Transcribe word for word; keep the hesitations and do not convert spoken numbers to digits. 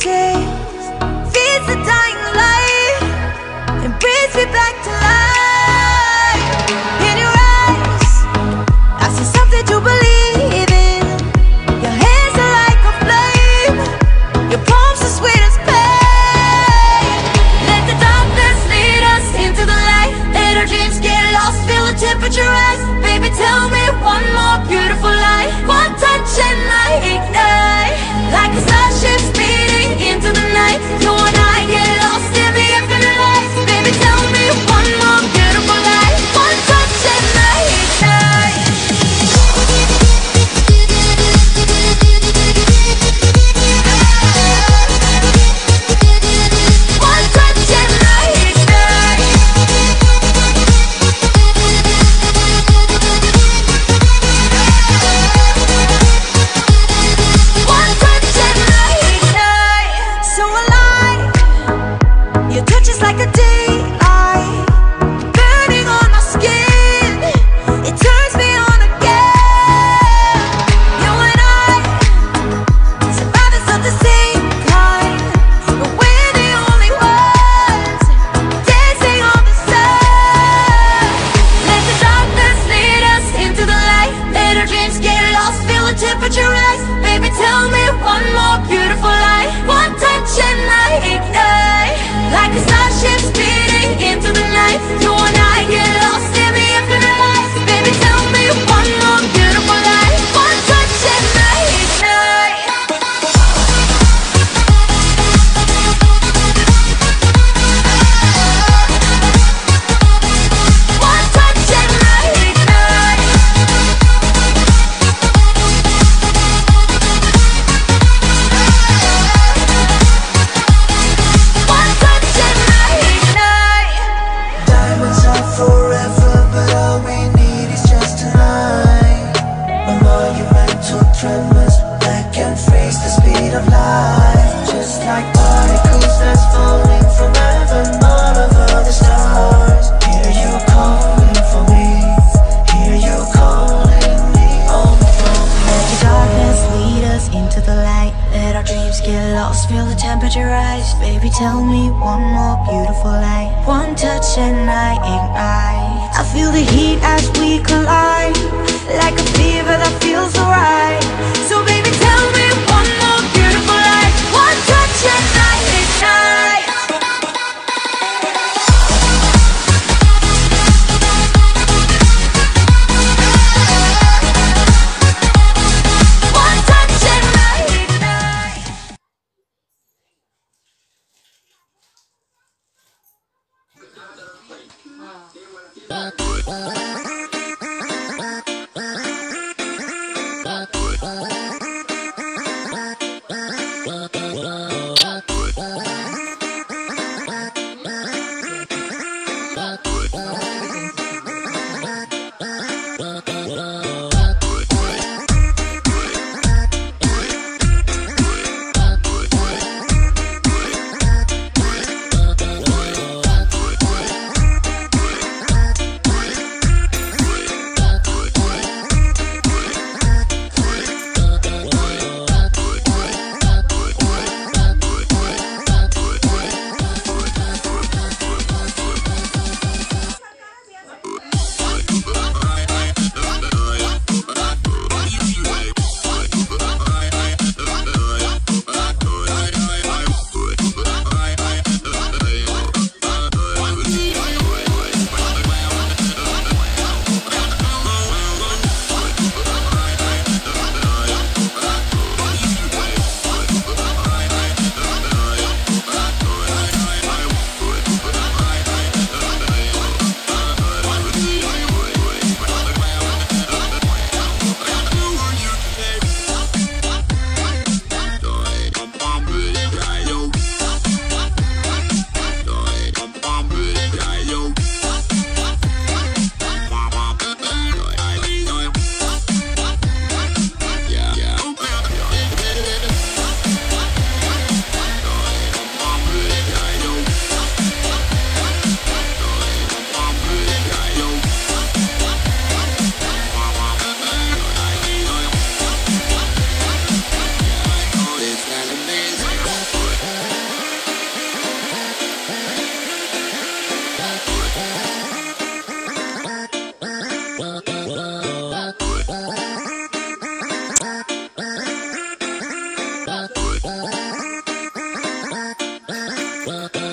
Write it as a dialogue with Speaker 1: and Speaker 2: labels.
Speaker 1: taste, feeds the dying light, and brings me back to life. In your eyes, I see something to believe in. Your hands are like a flame, your palms are sweet as pain. Let the darkness lead us into the light. Let our dreams get lost, feel the temperature rise. Baby, tell me one more beautiful lie. One touch and I ignite, like a starship speeding into the night. You and I get lost in the infinite lights. Baby, tell me one more beautiful lie. One touch and I ignite. One touch and I ignite. One touch and I ignite. So alive, your touch is like a daylight, burning on my skin. It turns me on again. You and I, survivors of the same kind, but we're the only ones dancing on the sun. Let the darkness lead us into the light. Let our dreams get lost, feel the temperature rise. Baby, tell me one more beautiful lie. One touch and I ignite, like a starship speeding into the night. You and I get lost in the infinite lights. Baby, tell me one more beautiful lie. One touch and I ignite. One touch and I ignite. One touch and I ignite.
Speaker 2: Diamonds are forever, but all we need is just tonight. A monumental tremors that can freeze the speed of light. Just like particles that's falling from heaven, all over the stars. Hear you calling for me, hear you calling me on the phone.
Speaker 1: Let the darkness lead us into the light. Let our dreams get lost, feel the temperature rise. Baby, tell me one more beautiful lie. One touch and I ignite. I feel the heat as we collide, like a fever that feels so right. So baby, tell me one more beautiful lie. One touch and I ignite. One touch and I ignite.
Speaker 2: Bye.